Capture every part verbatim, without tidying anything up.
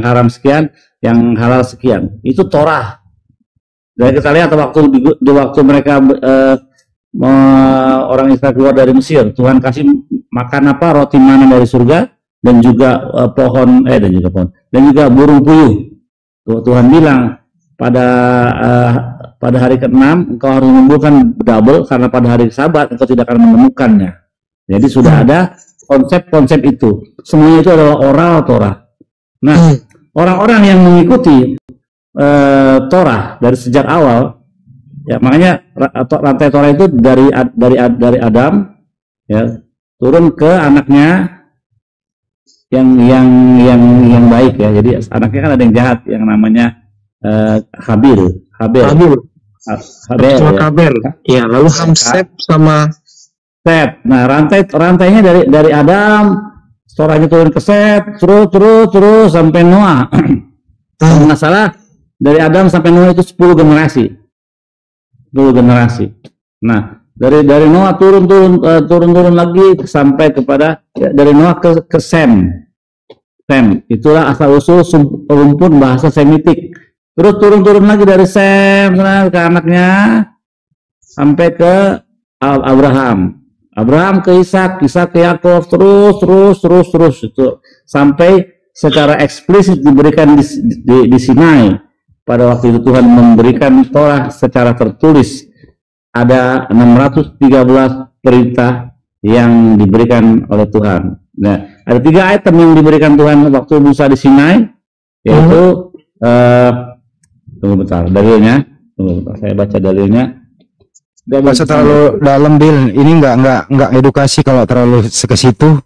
haram sekian, yang halal sekian. Itu Torah. Dan kita lihat waktu di, di waktu mereka uh, orang Israel keluar dari Mesir, Tuhan kasih makan apa? Roti mana dari surga, dan juga uh, pohon eh dan juga pohon dan juga burung puyuh. Tuhan bilang pada uh, pada hari keenam engkau harus mengumpulkan double, karena pada hari Sabat engkau tidak akan menemukannya. Jadi sudah ada konsep-konsep itu. Semuanya itu adalah oral Torah. Nah, orang-orang yang mengikuti uh, Torah dari sejak awal, ya makanya rantai Torah itu dari dari dari Adam ya turun ke anaknya yang yang yang yang baik ya. Jadi anaknya kan ada yang jahat yang namanya uh, Habil. Habil. Habil. Habil. Ya. Habil. Ya, lalu Hamsep sama Set. Nah, rantai rantainya dari dari Adam, Torahnya turun ke Set, terus terus terus sampai Noah. Kalau nggak salah dari Adam sampai Noah itu sepuluh generasi. sepuluh generasi. Nah, dari dari Noah turun turun uh, turun turun lagi sampai kepada ya, dari Noah ke ke Sem. Sem, itulah asal usul rumpun bahasa Semitik. Terus turun-turun lagi dari Sem ke anaknya sampai ke Abraham. Abraham ke Ishak, Ishak ke Yakov, terus terus terus terus itu sampai secara eksplisit diberikan di, di, di Sinai. Pada waktu itu Tuhan memberikan Torah secara tertulis. Ada enam ratus tiga belas perintah yang diberikan oleh Tuhan. Nah, ada tiga item yang diberikan Tuhan waktu Musa di Sinai, yaitu hmm. uh, tunggu bentar, dalilnya, tunggu bentar, saya baca dalilnya. Gak bahasa terlalu dalam, Bil. Ini nggak nggak nggak edukasi kalau terlalu ke situ.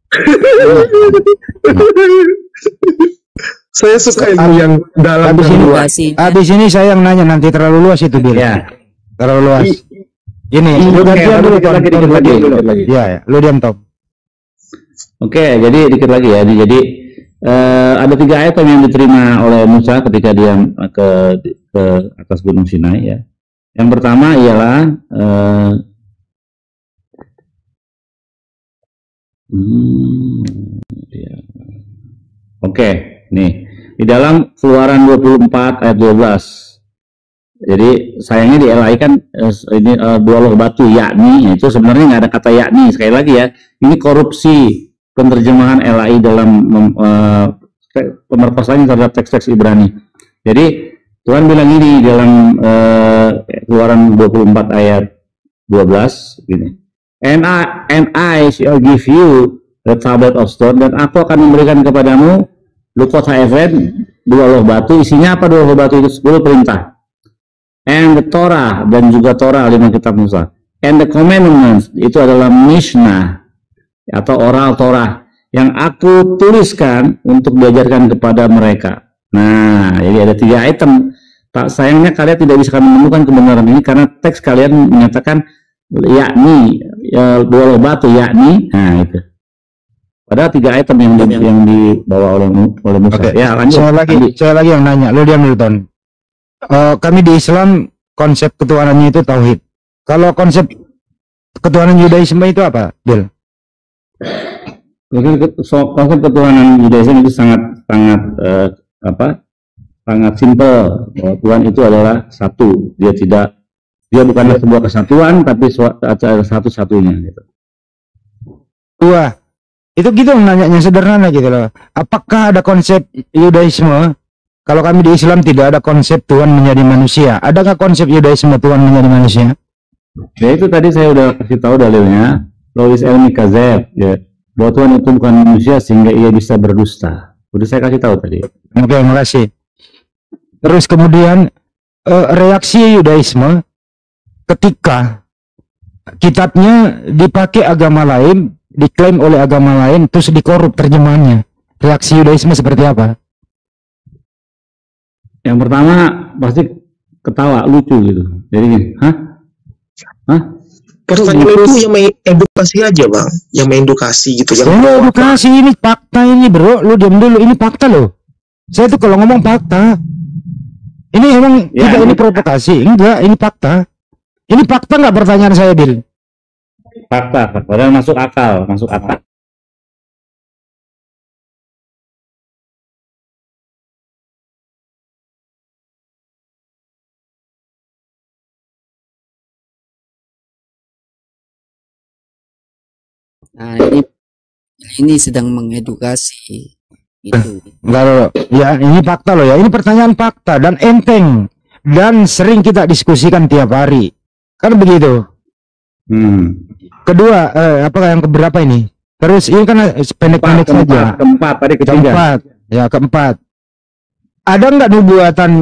Saya suka ilmu yang dalam. Habis ini, habis ini saya yang nanya, nanti terlalu luas itu, Bil. Ya. Terlalu luas. Ini, lu diam dulu, lagi dikit lagi, lagi. Ya, ya, lu diam, Tom. Oke, jadi dikit lagi ya. Jadi uh, ada tiga item yang diterima oleh Musa ketika dia ke ke atas Gunung Sinai ya. Yang pertama ialah uh, hmm, ya. Oke, nih di dalam Keluaran dua puluh empat ayat dua belas. Jadi sayangnya di L A I kan uh, ini uh, dua loh batu yakni, itu sebenarnya nggak ada kata yakni. Sekali lagi ya, ini korupsi penerjemahan L A I dalam uh, pemerkosaan terhadap teks-teks Ibrani. Jadi Tuhan bilang ini dalam uh, Keluaran dua puluh empat ayat dua belas gini. And I, and I shall give you the tablet of stone, dan aku akan memberikan kepadamu Lukot Haeven, dua loh batu. Isinya apa dua loh batu itu? sepuluh perintah. And the Torah, dan juga Torah, lima kitab Musa. And the commandments, itu adalah Mishnah atau oral Torah yang aku tuliskan untuk diajarkan kepada mereka. Nah, jadi ada tiga item. Tak sayangnya kalian tidak bisa menemukan kebenaran ini karena teks kalian menyatakan yakni ya, dua loh batu yakni. Nah, itu. Padahal tiga item yang di, yang dibawa oleh oleh Musa. Okay. Ya, lanjut. Saya lagi, lanjut. saya lagi yang nanya. Lu diam dulu, Ton. Uh, kami di Islam konsep ketuhanannya itu tauhid. Kalau konsep ketuhanan Yudaisme itu apa, Bill? Konsep ketuhanan Yudaisme itu sangat sangat uh, apa? Sangat simpel, bahwa Tuhan itu adalah satu. Dia tidak, dia bukanlah sebuah kesatuan, tapi satu-satunya. Gitu. Wah, itu gitu nanyanya sederhana gitu loh. Apakah ada konsep Yudaisme? Kalau kami di Islam tidak ada konsep Tuhan menjadi manusia. Adakah konsep Yudaisme Tuhan menjadi manusia? Ya itu tadi saya udah kasih tahu dalilnya. Lois Elmi Kazeb, ya, bahwa Tuhan itu bukan manusia sehingga ia bisa berdusta. Udah saya kasih tahu tadi. Oke, terima kasih. Terus kemudian uh, reaksi Yudaisme ketika kitabnya dipakai agama lain, diklaim oleh agama lain, terus dikorup terjemahannya. Reaksi Yudaisme seperti apa? Yang pertama pasti ketawa, lucu gitu. Jadi gini, hah? Hah? Pertanyaan itu yang mengedukasi aja, Bang. Yang mengedukasi gitu. Yang oh, edukasi ini fakta ini, Bro. Lu diam dulu, ini fakta loh. Saya tuh kalau ngomong fakta. Ini emang ya, tidak ini provokasi. Enggak, ini fakta. Ini fakta nggak pertanyaan saya, Bil? Fakta, padahal masuk akal, masuk akal. Nah, ini ini sedang mengedukasi itu. Enggak loh. Ya, ini fakta loh ya. Ini pertanyaan fakta dan enteng dan sering kita diskusikan tiap hari. Kan begitu. Hmm. Kedua, eh, apa yang keberapa ini? Terus ini kan eh, pendek-pendek Keempat, saja. keempat, tadi ketiga. Keempat, ya keempat. Ada nggak nubuatan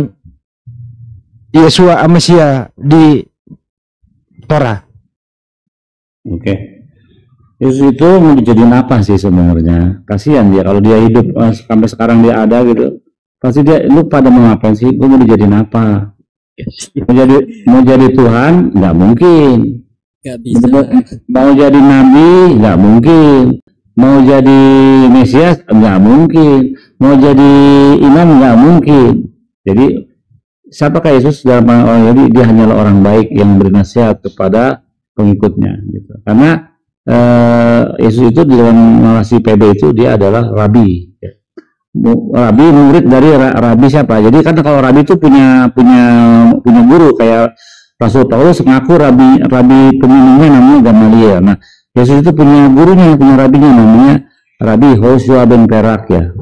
Yesua Mesia di Torah? Oke. Yesus itu mau dijadiin apa sih sebenarnya? Kasihan dia kalau dia hidup eh, sampai sekarang dia ada gitu. Pasti dia, lu pada mau ngapain sih? Lu mau dijadiin apa? Mau jadi mau jadi Tuhan? Nggak mungkin. Nggak bisa. Mau jadi nabi? Nggak mungkin. Mau jadi Mesias? Nggak mungkin. Mau jadi imam? Nggak mungkin. Jadi siapakah Yesus dalam orang jadi dia hanyalah orang baik yang bernasihat kepada pengikutnya gitu. Karena eh, Yesus itu di dalam narasi P B itu dia adalah rabi. Rabi murid dari rabi siapa? Jadi kan kalau rabi itu punya punya punya guru kayak Rasul Paulus mengaku rabi rabi pemimpinnya namanya Gamaliel. Nah, Yesus itu punya gurunya, punya rabinya namanya Rabi Hosea ben Perak ya.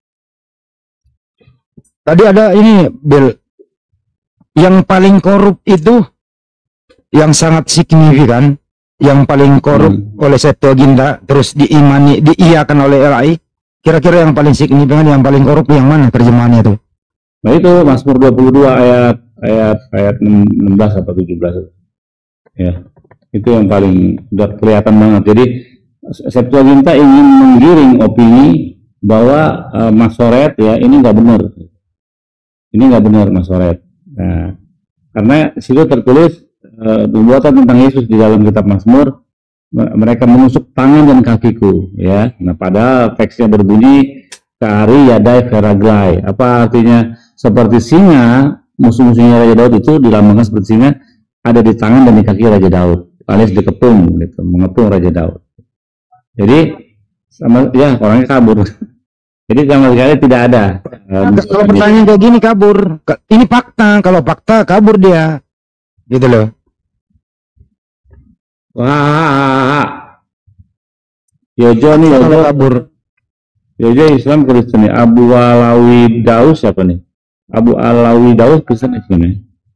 Tadi ada ini Bill, yang paling korup itu yang sangat signifikan, yang paling korup hmm. oleh Septuaginta terus diimani diiyakan oleh L A I. Kira-kira yang paling signifikan, yang paling korup yang mana terjemahannya itu? Nah itu Mazmur dua puluh dua ayat ayat ayat enam belas atau tujuh belas. Ya. Itu yang paling udah kelihatan banget. Jadi Septuaginta ingin menggiring opini bahwa uh, Masoret ya ini nggak benar. Ini nggak benar Masoret. Nah, karena situ tertulis uh, nubuatan tentang Yesus di dalam kitab Mazmur, mereka menusuk tangan dan kakiku ya. Nah padahal teksnya berbunyi Kari Yadai Veraglai. Apa artinya? Seperti singa, musuh-musuhnya Raja Daud itu dilambangkan seperti singa ada di tangan dan di kaki Raja Daud, alias dikepung gitu, mengepung Raja Daud. Jadi sama ya orangnya kabur. Jadi sama sekali tidak ada. Nah, kalau pertanyaan kayak gini kabur. Ini fakta. Kalau fakta kabur dia. Gitu loh. Wah, Yojo nih, Yojo kabur. Yojo Islam Kristen nih. Abu Alawi Daus siapa nih? Abu Alawi Daus Kristen di sini.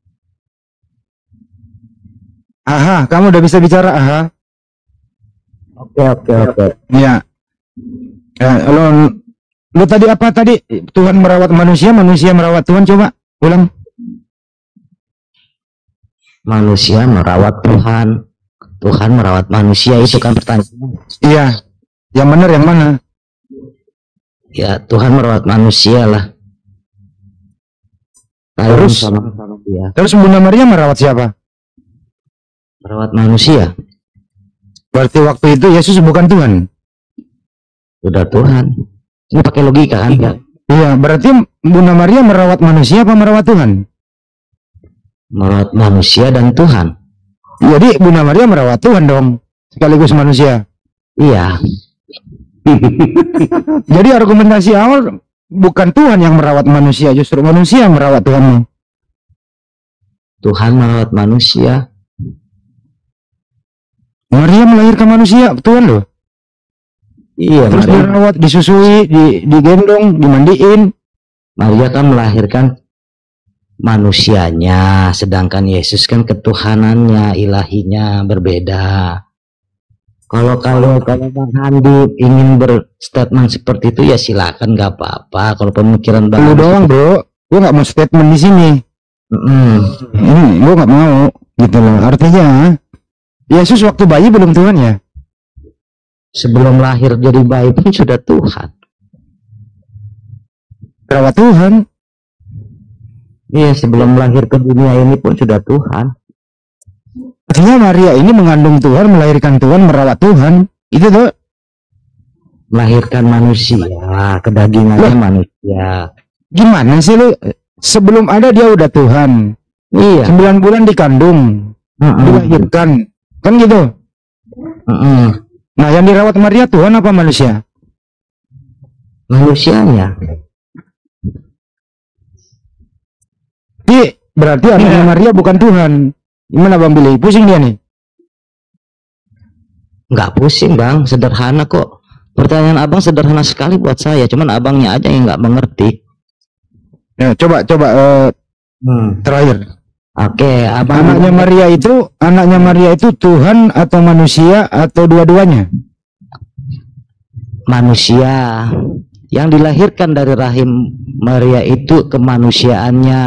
Aha, kamu udah bisa bicara, aha. Oke, oke, oke. Ya. Ya, lo, lo tadi apa tadi? Tuhan merawat manusia, manusia merawat Tuhan. Coba ulang. Manusia merawat Tuhan. Tuhan merawat manusia, itu kan pertanyaan. Iya, yang benar yang mana? Ya Tuhan merawat manusia lah. Terus, sama sama dia. Terus Bunda Maria merawat siapa? Merawat manusia. Berarti waktu itu Yesus bukan Tuhan. Sudah Tuhan. Ini pakai logika kan? Iya, iya berarti Bunda Maria merawat manusia apa merawat Tuhan? Merawat manusia dan Tuhan. Jadi Bunda Maria merawat Tuhan dong, sekaligus manusia. Iya. Jadi argumentasi awal bukan Tuhan yang merawat manusia, justru manusia yang merawat Tuhan. Tuhan merawat manusia. Maria melahirkan manusia, Tuhan loh. Iya. Terus Maria, dirawat, disusui, di, digendong, dimandiin. Maria kan melahirkan manusianya, sedangkan Yesus kan ketuhanannya, ilahinya berbeda. Kalau kalau kalau Bang Handi ingin berstatement seperti itu ya silakan, nggak apa-apa. Kalau pemikiran Bang lu doang bro, gua nggak mau statement di sini. Mm. Hmm, gua nggak mau gitu loh. Artinya Yesus waktu bayi belum Tuhan ya? Sebelum lahir jadi bayi pun sudah Tuhan. Merawat Tuhan. Iya, sebelum lahir ke dunia ini pun sudah Tuhan. Artinya Maria ini mengandung Tuhan, melahirkan Tuhan, merawat Tuhan. Itu tuh. Melahirkan manusia, kedagingannya manusia. Gimana sih lu? Sebelum ada dia udah Tuhan. Iya. Sembilan bulan dikandung, uh-uh. dilahirkan, kan gitu. Uh-uh. Nah, yang dirawat Maria Tuhan apa manusia? Manusianya. Jadi berarti anaknya Maria bukan Tuhan. Gimana Bang Billy? Pusing dia nih. Nggak pusing bang, sederhana kok. Pertanyaan abang sederhana sekali buat saya, cuman abangnya aja yang nggak mengerti. Ya, coba coba uh, Hmm. terakhir. Oke, abang Anaknya Maria itu, anaknya Maria itu Tuhan atau manusia atau dua-duanya? manusia yang dilahirkan dari rahim Maria itu kemanusiaannya,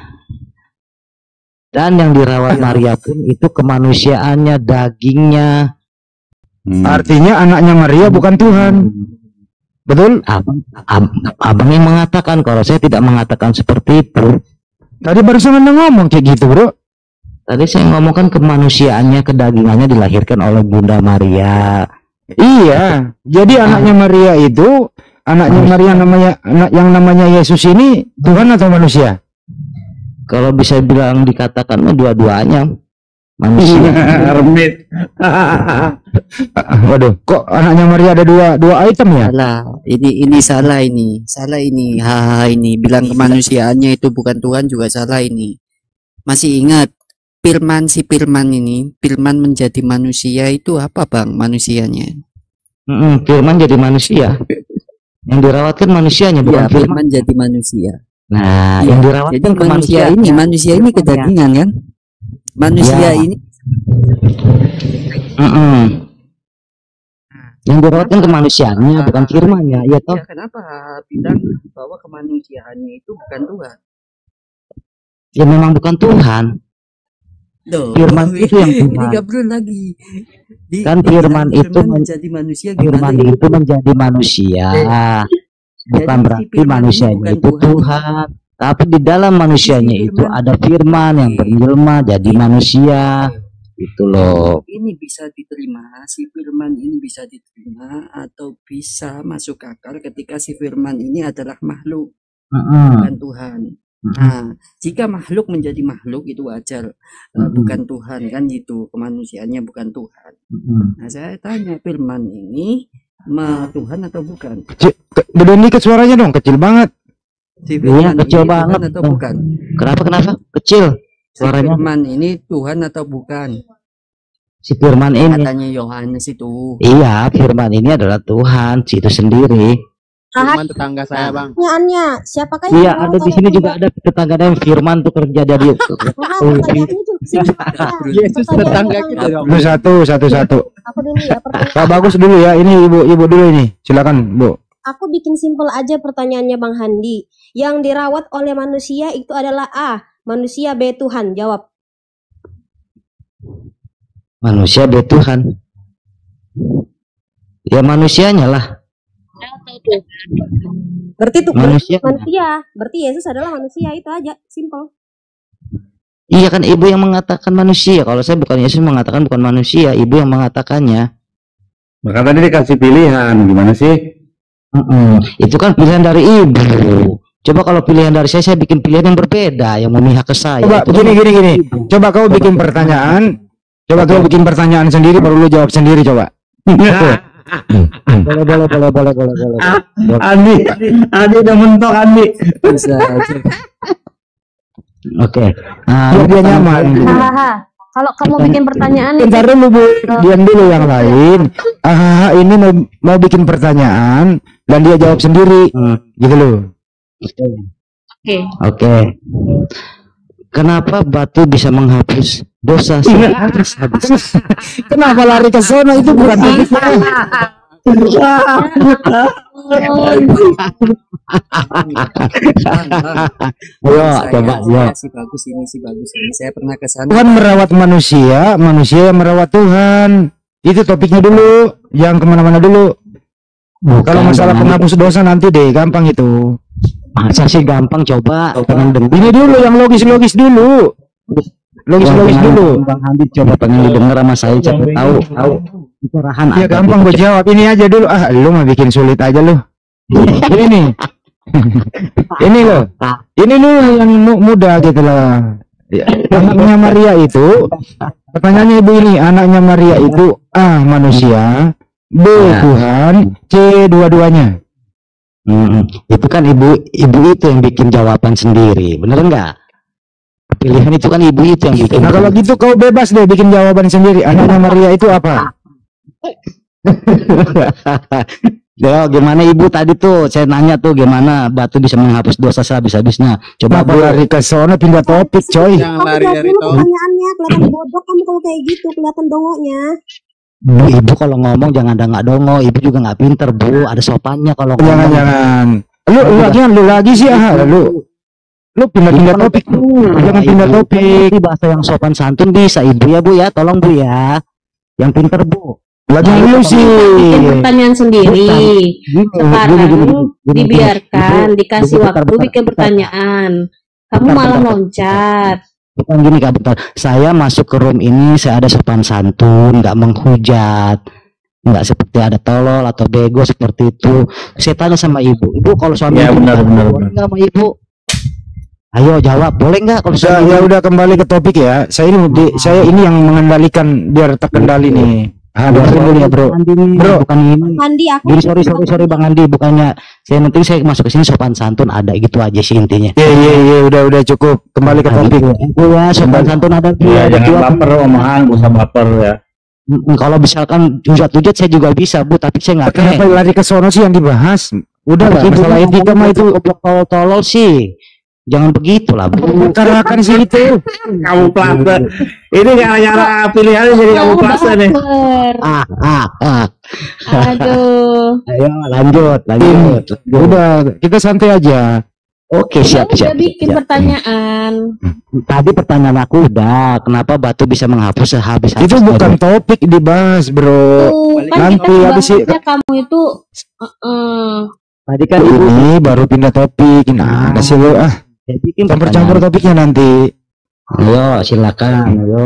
dan yang dirawat Maria pun itu kemanusiaannya, dagingnya. Hmm. Artinya anaknya Maria bukan Tuhan. Betul? Abang, ab, abang yang mengatakan, kalau saya tidak mengatakan seperti itu. Tadi barusan Anda ngomong kayak gitu, Bro. Tadi saya ngomongkan kemanusiaannya, kedagingannya dilahirkan oleh Bunda Maria. Iya, jadi anaknya Maria itu, anaknya Maria namanya anak yang namanya Yesus ini Tuhan atau manusia? Kalau bisa bilang dikatakan mah dua-duanya manusia. Remit. Waduh, kok anaknya Maria ada dua dua item ya? Salah, ini ini salah ini, salah ini, haha ini bilang kemanusiaannya itu bukan Tuhan juga salah ini. Masih ingat Firman si Firman ini, Firman menjadi manusia itu apa bang manusianya? Mm-mm, Firman jadi manusia. Yang dirawat kan manusianya, bukan Ya, Firman. Firman jadi manusia. Nah, Ya, yang dirawat jadi kan manusia kemanusiaan. ini, manusia ini kedagingan kan? Manusia Ya. ini Mm-mm. Yang dirawat kan kemanusiaannya, bukan firmannya, ya toh. ya kenapa bilang bahwa kemanusiaannya itu bukan Tuhan? Ya memang bukan Tuhan. Loh, Firman itu yang ini Tuhan. nggak perlu lagi. Di- Kan dibilang firman itu men- menjadi manusia gimana Firman ini? itu menjadi manusia, bukan Jadi berarti si firman ini manusianya bukan itu Tuhan. Tuhan. Tapi di dalam manusianya Si itu firman- ada firman yang berjelma jadi manusia. Itu loh. Ini bisa diterima, si firman ini bisa diterima atau bisa masuk akal ketika si firman ini adalah makhluk, Mm-mm. bukan Tuhan. Mm-mm. Nah, jika makhluk menjadi makhluk itu wajar, eh, Mm-mm. bukan Tuhan kan gitu, kemanusiaannya bukan Tuhan. Mm-mm. Nah, saya tanya firman ini ma Tuhan atau bukan? Kecil, ke, gedein dikit suaranya dong, kecil banget. Si Iya, firman kecil ini banget. Tuhan atau bukan? Kenapa kenapa? Kecil Si suaranya. firman ini Tuhan atau bukan? Si firman ini. Katanya Yohanes itu. Iya, firman ini adalah Tuhan, si itu sendiri. Firman tetangga saya, Bang. Pertanyaannya, siapakah yang Iya, merawat ada di oleh sini Tuhan? juga ada tetangga yang firman tuh kerja dari Nah, pertanyaannya juga siapa? Yesus Pertanyaan tetangga orang kita dulu. dong. Dulu satu, satu, satu. Aku dulu ya pertanyaan. Pak Bagus dulu ya, ini ibu, ibu dulu ini. Silakan, Bu. Aku bikin simpel aja pertanyaannya Bang Handi. Yang dirawat oleh manusia itu adalah A, manusia, B, Tuhan. Jawab. Manusia be Tuhan. Ya manusianya lah. Berarti itu Manusia. manusia. Berarti Yesus adalah manusia, itu aja, simpel. Iya kan ibu yang mengatakan manusia. Kalau saya bukan Yesus mengatakan bukan manusia, ibu yang mengatakannya. Maka tadi dikasih pilihan, gimana sih? Mm-mm. Itu kan pilihan dari ibu. Coba kalau pilihan dari saya, saya bikin pilihan yang berbeda, yang memihak ke saya. Coba Itu kan gini, gini, gini. ibu. Coba kau bikin pertanyaan. Coba kau bikin pertanyaan sendiri, baru lu jawab sendiri, coba. Boleh, boleh, boleh, boleh, boleh, boleh. Andi, Andi udah mentok Andi. Bisa. Oke. Nah, Biar dia nyaman. Hahaha. Kalau kamu bikin pertanyaan itu Bentar dulu, Bu. Diam dulu yang lain. Ah, ini mau, mau bikin pertanyaan dan dia jawab sendiri. Hmm. Gitu loh. Oke. Oke. Kenapa batu bisa menghapus dosa? Habis, habis. Kenapa lari ke sana? Itu bukan begitu. Ayo, Saya- coba, saya yuk. si bagus ini, si bagus ini. Saya pernah ke sana. Tuhan merawat manusia, manusia yang merawat Tuhan. Itu topiknya dulu. Jangan kemana-mana dulu. Kalau Bukan, masalah jangan. penghapus dosa nanti deh, gampang itu. Masa sih gampang, coba pengen dengar. Ini dulu yang logis-logis dulu. Logis-logis dulu. Bang Handi coba pengen didengar sama saya, siapa tahu tahu pencerahan Ya ada. gampang gue jawab. Ini aja dulu. Ah, lu mah bikin sulit aja lu. Ini nih. Ini loh. Ini lu yang mu- mudah gitu lah. Ya, anaknya Maria itu, pertanyaannya ibu ini, anaknya Maria itu A manusia, B Ya. Tuhan, C dua-duanya. Hmm, itu kan ibu ibu itu yang bikin jawaban sendiri, bener nggak? Pilihan itu kan ibu itu yang bikin. Nah kalau gitu kau bebas deh bikin jawaban sendiri. Anaknya Maria itu apa? Ya, gimana Ibu tadi tuh? Saya nanya tuh gimana batu bisa menghapus dosa sehabis-habisnya. Coba Kenapa lari ke sono pindah topik, coy. Jangan Kamu lari jawab dari dulu topik. pertanyaannya, kelihatan bodoh kamu kalau kayak gitu, kelihatan dongonya. Bu, Ibu kalau ngomong jangan ada nggak dongo. Ibu juga nggak pinter, Bu. Ada sopannya kalau ngomong. Jangan-jangan. Lu lu lagi lu lagi sih ah, lu. Lu pindah-pindah topik. Jangan pindah topik. Ini bahasa yang sopan santun bisa Ibu ya, Bu ya. Tolong Bu ya. Yang pinter, Bu. Lagi lu sih. Bikin pertanyaan sendiri. Gini, Sekarang gini, gini, gini, gini. dibiarkan, Ibu, dikasih Ibu, waktu bentar, bentar, bikin bentar. pertanyaan. Kamu Bentar, malah bentar, loncat. Bukan gini Kak, bentar. Saya masuk ke room ini, saya ada sopan santun, nggak menghujat, nggak seperti ada tolol atau bego seperti itu. Saya tanya sama Ibu, Ibu kalau suami Ya, Ibu benar, boleh benar, nggak sama Ibu? Ayo jawab, boleh nggak kalau Ya, suami ya Ibu? udah kembali ke topik ya. Saya ini di, saya ini yang mengendalikan biar terkendali nih. Ah, dengerin dulu ya, Bro. Andi nih, Bro. bukan ini. Andi, aku Jadi sorry sorry sorry Bang Andi, bukannya saya nanti saya masuk ke sini sopan santun ada gitu aja sih intinya. Iya, iya, iya, udah udah cukup. Kembali ke Nah, topik. gitu. Itu ya sopan santun ada Iya, dia. jangan baper omongan, gak usah baper ya. Mm, Kalau misalkan hujat-hujat saya juga bisa Bu, tapi saya nggak Kenapa kayak. lari ke sono sih yang dibahas? Udah lah, Ibu masalah ngomong etika mah itu goblok tolol-tolol sih. Jangan begitulah Bu. karakan sih itu. Kamu plase. Ini cara-cara pilihannya jadi kamu plase nih. Baper. Ah ah ah. Aduh. Ayo lanjut lanjut. Udah, kita santai aja. Oke siap Udah siap. bikin siap. pertanyaan. Tadi pertanyaan aku udah, kenapa batu bisa menghapus sehabis Itu bukan topik dibahas, Bro. Tuh, kan nanti kita habis i- bahasnya kamu itu uh, Tadi kan Ibu Ini baru pindah topik. Nah, ada sih lu ah, saya bikin campur-campur pertanyaan. topiknya nanti. Ayo silakan, ayo.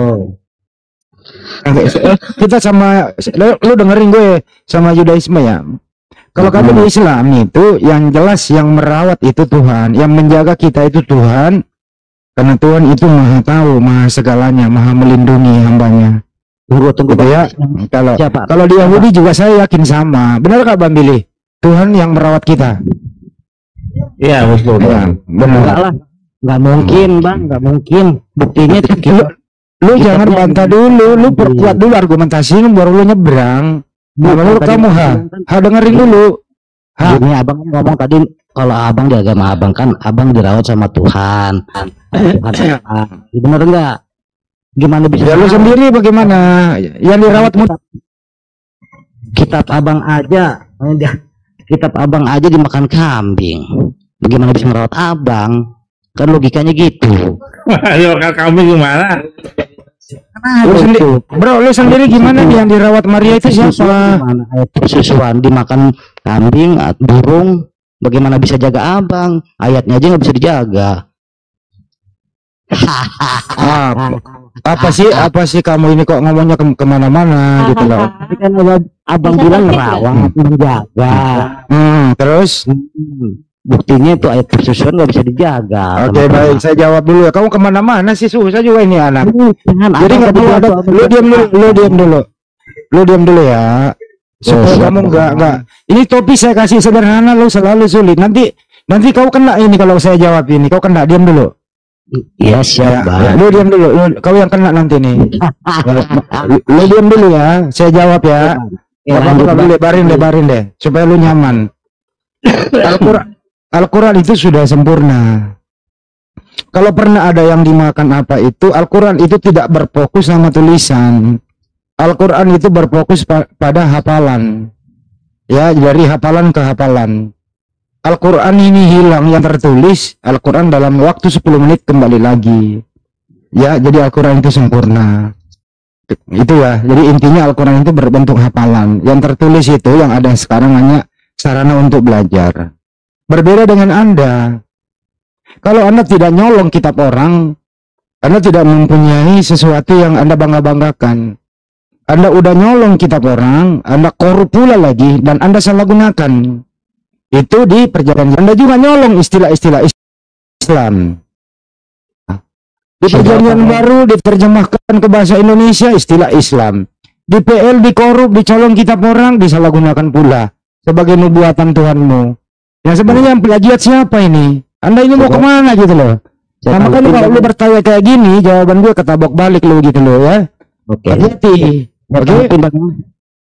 Kita sama lu, lu dengerin gue sama Yudaisme ya. Kalau kami di Islam itu yang jelas yang merawat itu Tuhan, yang menjaga kita itu Tuhan. Karena Tuhan itu Maha tahu, Maha segalanya, Maha melindungi hambanya. Tunggu tunggu Gitu ya. Pak. Kalau Siapa? kalau di Yahudi juga saya yakin sama. Benar Kak Bang Billy? Tuhan yang merawat kita. Iya, betul. Ya, Enggak benar. lah. Enggak mungkin, Bang, enggak mungkin. Buktinya itu Lu, lu Kita jangan punya- bantah dulu, lu perkuat dulu argumentasi lu baru lu nyebrang. Nah, Bukan, menurut tadi kamu ha, bilang kan- ha dengerin dulu. Ha, Ini abang ngomong tadi kalau abang di agama abang kan abang dirawat sama Tuhan. Tuhan abang. Bener enggak? Gimana bisa? ya lu sendiri bagaimana? Yang dirawatmu Kitab abang aja, eh, dia- kitab abang aja dimakan kambing. Bagaimana bisa merawat abang? Kan logikanya gitu. Ayo, kami gimana? lu sendiri, bro, lu sendiri gimana nih yang dirawat Maria itu siapa? Gimana ayat persusuan dimakan kambing, at- burung? Bagaimana bisa jaga abang? Ayatnya aja nggak bisa dijaga. Ah, apa sih, apa sih kamu ini kok ngomongnya ke kemana-mana gitu loh? Tapi kan abang, abang Bisa bilang praktek merawat, menjaga. Hmm, terus? Hmm, Buktinya itu ayat persusuan nggak bisa dijaga. Oke, baik, saya jawab dulu ya. Kamu kemana-mana sih, susah juga ini anak. Jangan, Jadi nggak perlu ada, lu diam dulu, lu diam dulu, lu diam dulu ya. Supaya siap. kamu nggak nggak. Ini topik saya kasih sederhana, lu selalu sulit. Nanti nanti kau kena ini kalau saya jawab ini, kau kena, diam dulu. Iya siap, Ya, Bang. lu diam dulu, lu, kau yang kena nanti nih. lu, lu diam dulu ya, saya jawab ya. Ya, Apa lanjut, apa Bang. lebarin lebarin deh, supaya lu nyaman. Al-Quran Al-Quran itu sudah sempurna. Kalau pernah ada yang dimakan apa itu, Al-Quran itu tidak berfokus sama tulisan. Al-Quran itu berfokus pa- pada hafalan. Ya, dari hafalan ke hafalan. Al-Quran ini hilang yang tertulis, Al-Quran dalam waktu sepuluh menit kembali lagi. Ya, jadi Al-Quran itu sempurna. Itu ya, jadi intinya Al-Quran itu berbentuk hafalan. Yang tertulis itu yang ada sekarang hanya sarana untuk belajar. Berbeda dengan Anda. Kalau Anda tidak nyolong kitab orang, Anda tidak mempunyai sesuatu yang Anda bangga-banggakan. Anda udah nyolong kitab orang, Anda korup pula lagi, dan Anda salah gunakan. Itu di perjanjian. Anda juga nyolong istilah-istilah Islam. Di perjanjian baru diterjemahkan ke bahasa Indonesia istilah Islam. Di P L dikorup, dicolong kitab orang, disalahgunakan pula sebagai nubuatan Tuhanmu. Yang sebenarnya yang plagiat siapa ini? Anda ini mau kemana gitu loh? Nah, makanya kalau lu bertanya kayak gini, jawaban gue ketabok balik lu gitu loh ya. Oke. Hati-hati. Saya Oke. tanggapin, Bang.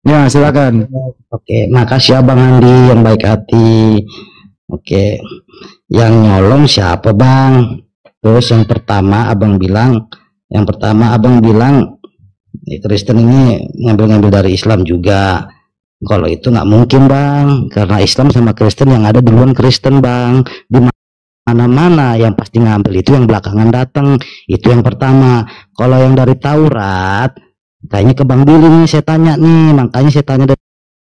Ya, silakan. Oke, makasih Abang Andi yang baik hati. Oke, yang nyolong siapa Bang? Terus yang pertama Abang bilang, yang pertama Abang bilang eh, Kristen ini ngambil-ngambil dari Islam juga. Kalau itu nggak mungkin Bang, karena Islam sama Kristen yang ada duluan Kristen Bang. Di mana-mana yang pasti ngambil itu yang belakangan datang. Itu yang pertama. Kalau yang dari Taurat, kayaknya ke Bang Billy nih saya tanya nih, makanya saya tanya dari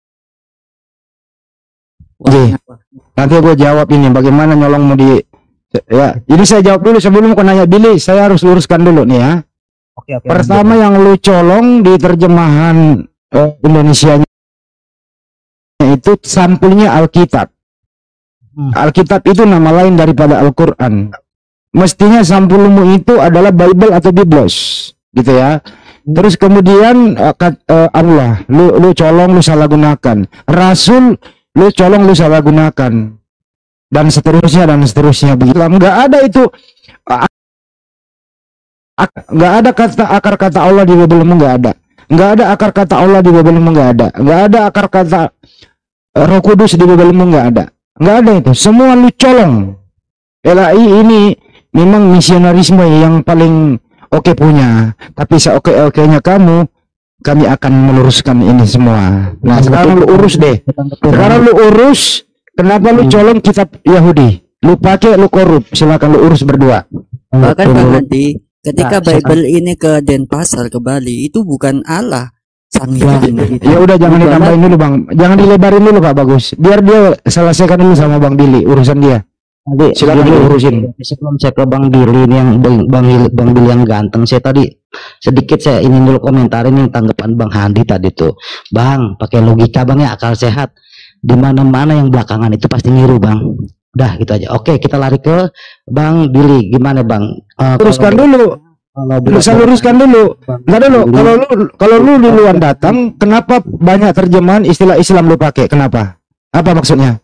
Oke, nanti gue jawab ini bagaimana nyolong mau di ya. Ini saya jawab dulu sebelum kau nanya Billy, saya harus luruskan dulu nih ya. Oke, oke, Pertama yang lu colong di terjemahan eh, Indonesianya itu sampulnya Alkitab. Hmm. Alkitab itu nama lain daripada Al-Quran. Mestinya sampulmu itu adalah Bible atau Biblos, gitu ya. Terus kemudian eh, kat- eh, Allah, lu lu colong, lu salah gunakan. Rasul, lu colong, lu salah gunakan, dan seterusnya dan seterusnya begitu. Nggak ada itu, a- ak- nggak ada kata akar kata Allah di Bibelmu, nggak ada. Nggak ada akar kata Allah di Bibelmu, nggak ada. Nggak ada akar kata eh, Roh Kudus di Bibelmu, nggak ada. Nggak ada itu. Semua lu colong. L A I ini memang misionarisme yang paling oke punya. Tapi seoke-okenya kamu, kami akan meluruskan ini semua. Nah, sekarang lu urus deh. Sekarang lu urus, kenapa lu colong kitab Yahudi? Lu pakai, lu korup. Silakan lu urus berdua. Bahkan Bang Andi, ketika Nah, Bible ini ke Denpasar, ke Bali, itu bukan Allah sang Hyang gitu. Ya udah, jangan Bukan ditambahin dulu Bang. Jangan dilebarin dulu Pak Bagus. Biar dia selesaikan dulu sama Bang Billy urusan dia. Nanti Silakan gini, lu urusin. sebelum saya ke Bang Billy ini yang Bang Bang, Bang Billy yang ganteng, saya tadi sedikit saya ingin dulu komentarin yang tanggapan Bang Handi tadi tuh. Bang, pakai logika Bang ya, akal sehat. Di mana-mana yang belakangan itu pasti niru Bang. Udah gitu aja. Oke, kita lari ke Bang Billy. Gimana Bang? Eh, Luruskan kalau- dulu. kalau Bisa bilang- luruskan dulu. Enggak dulu. Kalau lu kalau lu duluan datang, kenapa banyak terjemahan istilah Islam lu pakai? Kenapa? Apa maksudnya?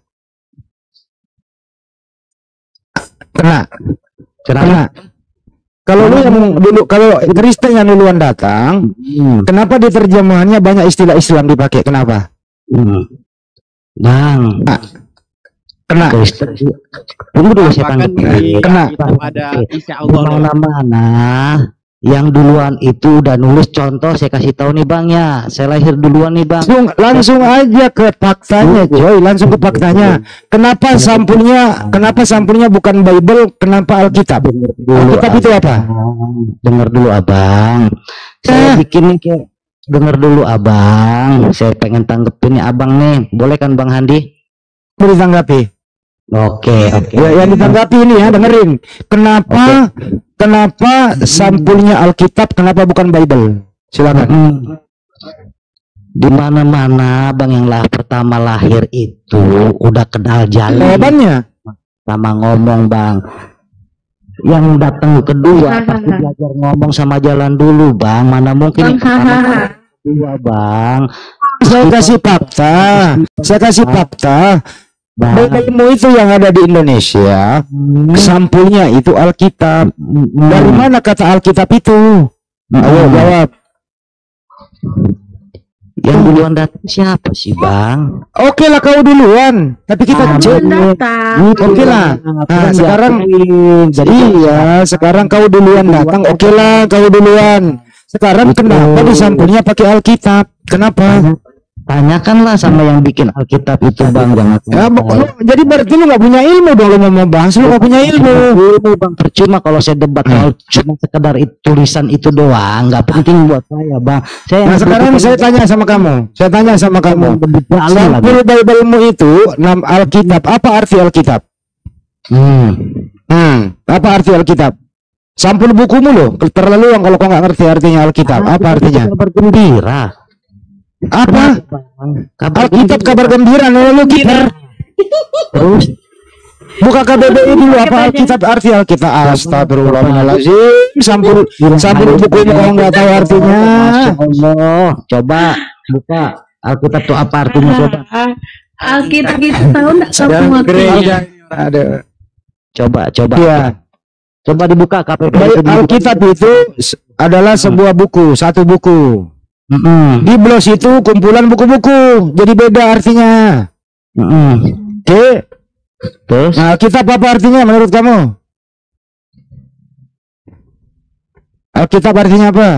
Kena. Kenapa? Kena. Kalau lu yang dulu, kalau Kristen yang duluan datang, Hmm, kenapa di terjemahannya banyak istilah Islam dipakai? Kenapa? hmm. Bang, Kena. Kristen. Tunggu dulu saya Bahkan tanggapin. di Kena. itu ada insya Di Allah. mana-mana yang duluan itu udah nulis contoh, saya kasih tahu nih Bang ya, saya lahir duluan nih Bang. Langsung, langsung aja ke faktanya, coy. Langsung ke faktanya. Kenapa sampulnya, kenapa sampulnya bukan Bible, kenapa Alkitab? Dengar dulu, Alkitab itu apa? Abang. Dengar dulu Abang. Saya Eh. bikin nih kayak dengar dulu Abang. Saya pengen tanggepin nih Abang nih. Boleh kan Bang Handi? Boleh ditanggapi. Oke, oke. Ya, yang ditanggapi ini ya, dengerin. Kenapa, kenapa sampulnya Alkitab, kenapa bukan Bible? Silakan. Hmm. Di mana-mana Bang yang lah pertama lahir itu udah kenal jalan. Jawabannya, Sama ngomong Bang, yang datang kedua pasti belajar ngomong sama jalan dulu Bang. Mana mungkin yang pertama kedua Bang. saya kasih fakta, saya kasih fakta. Bang, Bible itu yang ada di Indonesia, sampulnya itu Alkitab. Dari mana kata Alkitab itu? Ayo jawab. yang duluan datang siapa sih Bang? Oke lah, kau duluan. Tapi kita cek. Oke lah. Nah, sekarang iya, sekarang kau duluan datang. Oke lah, kau duluan. Sekarang kenapa di sampulnya pakai Alkitab? Kenapa? Tanyakanlah sama yang bikin Alkitab itu Bang, jangan. Ya, bu- lu- jadi berarti lu nggak punya ilmu dong, lu mau bahas lu nggak punya ilmu. Ilmu Bang, percuma kalau saya debat kalau cuma sekedar itu, tulisan itu doang, nggak penting buat saya Bang. Saya Nah sekarang saya tanya sama kamu, saya tanya sama kamu. lagi. Sampul Bible-mu itu nam Alkitab. Apa arti Alkitab? Hmm. Hmm, apa arti Alkitab? Sampul bukumu loh, terlalu yang kalau kau nggak ngerti artinya Alkitab. Apa artinya? Kabar gembira. Apa? Kabar Alkitab kabar gembira, lalu kiper. terus Buka K B B I dulu, apa Alkitab, arti Alkitab. Astagfirullahaladzim. Sampul sampul bukumu kau nggak tahu artinya. Masya Allah. Coba buka Alkitab tuh apa artinya coba. Alkitab itu tahu enggak Sedang semua gereja. Ada. Coba coba. Iya. Coba dibuka K P P. Baik, Alkitab itu s- adalah sebuah buku, satu buku. Mm-mm. Biblos itu kumpulan buku-buku, jadi beda artinya. Mm-mm. Oke. Terus? Nah, kitab apa artinya menurut kamu? Alkitab artinya apa?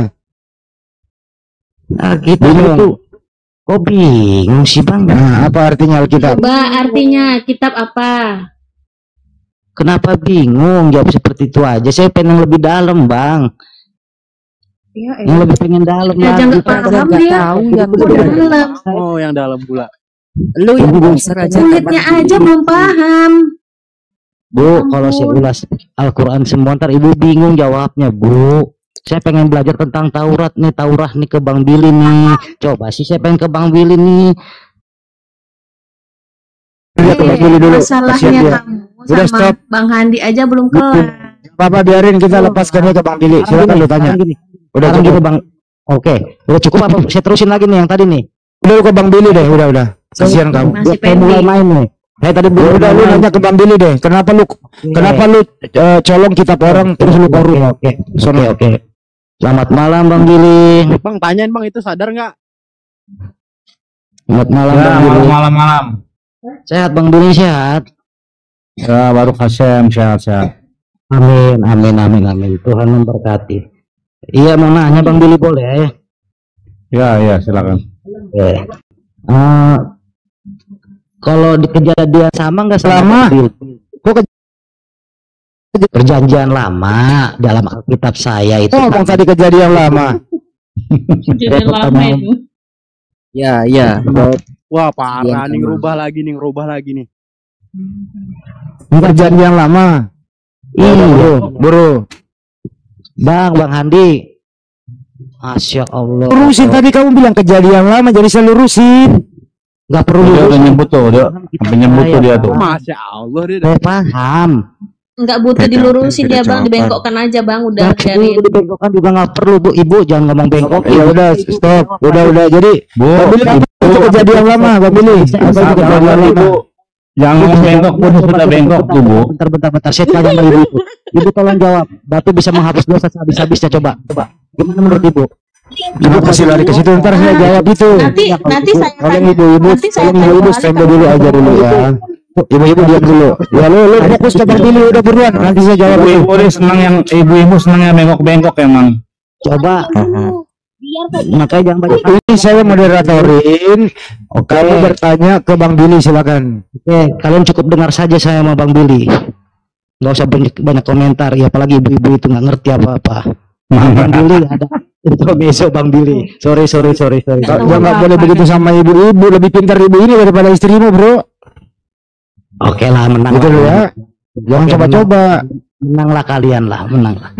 Alkitab itu kok bingung sih bang? Nah, apa artinya Alkitab? Coba artinya kitab apa? Kenapa bingung? Jawab seperti itu aja. Saya pengen yang lebih dalam bang. Ya, Yang lebih pengen dalam ya, lagi. jangan paham dia. Tahu nggak Dalam. Oh, yang dalam pula. Lu yang dasar aja. Kulitnya aja belum paham. Bu, kalau saya ulas Al-Quran semua ntar ibu bingung jawabnya bu. Saya pengen belajar tentang Taurat nih, Taurat nih ke Bang Billy nih. Coba sih saya pengen ke Bang Billy nih. Lihat ke Bang Billy dulu. Masalahnya Kasihan dia. kamu Udah, sama stop. Bang Handi aja belum kelar. Papa biarin kita lepaskan dia ke Bang Billy. Silakan lu tanya. Sekarang gini, Udah sekarang cukup. gini bang. Oke, udah cukup apa? Saya terusin lagi nih yang tadi nih. Udah lu ke Bang Billy deh, udah udah. Kasihan kamu. Masih Saya mulai pending. main nih. Saya tadi Ya belum udah lu main. nanya ke Bang Billy deh. Kenapa lu kenapa lu eh, colong kitab orang terus lu korup? Oke, Sono. oke, oke. Selamat malam Bang Billy. Bang, tanyain bang itu sadar nggak? Selamat malam Ya, Bang Billy. malam-malam. Sehat Bang Billy, sehat. Ya, baru Hashem sehat-sehat. Amin, amin, amin, amin. Tuhan memberkati. Iya mau nanya Bang Billy boleh? Ya, ya, silakan. Oke. Eh, kalau di kejadian sama nggak Sama. sama? Kok ke- Perjanjian lama dalam Alkitab saya itu. Oh, ngomong tadi kejadian lama. Jadi lama itu. Ya, ya. Wah, parah Iya, nih, sama. ngerubah lagi nih, ngerubah lagi nih. Perjanjian lama. Iya, Bro, bro. Bang, Bang Handi. Masya Allah. Lurusin tadi kamu bilang kejadian lama, jadi saya lurusin. Nggak perlu Dia udah lurus. nyebut tuh, dia sampai nyebut tuh dia tuh. Masya Allah dia. Saya paham. Enggak butuh Beda, dilurusin beda dia bang, jawaban. dibengkokkan aja bang, udah Nggak perlu biarin. dibengkokkan juga nggak perlu bu. Ibu jangan ngomong bengkok. Ya udah, stop. Udah, udah. Jadi, Bu, Bang Billy, apa itu kejadian lama, Bang Billy? Apa itu sabar kejadian Ibu. lama? Yang ngomong bengkok pun sudah bengkok tuh, Bu. Bentar, bentar, bentar. Saya tanya sama ibu. Ibu tolong jawab. Batu bisa menghapus dosa sehabis-habisnya. Coba, coba. Gimana menurut ibu? Ibu kasih lari ke situ, ntar saya jawab itu. Nanti nanti saya Tolong tanya. ibu-ibu, Nanti saya tolong ibu-ibu tanya standby balik dulu aja dulu ya. Ibu-ibu diam dulu. Ya lu, lu fokus ke Bang Billy udah buruan. Nanti saya jawab itu. Ibu-ibu ini senang yang ibu-ibu senang yang bengkok-bengkok emang. Coba. Biar Makanya jangan banyak. Ini saya moderatorin. Oke. Kamu bertanya ke Bang Billy, silakan. Oke, kalian cukup dengar saja saya sama Bang Billy. Nggak usah banyak, banyak komentar. Ya apalagi ibu-ibu itu nggak ngerti apa-apa. Bang Billy ada intermezzo Bang Billy. Sorry, sorry, sorry, sorry. Kak, gua nggak boleh begitu sama ibu-ibu. Lebih pintar ibu ini daripada istrimu, bro. Oke lah, menang. Gitu loh ya. Jangan Oke, coba-coba. Menanglah kalian lah, menang lah.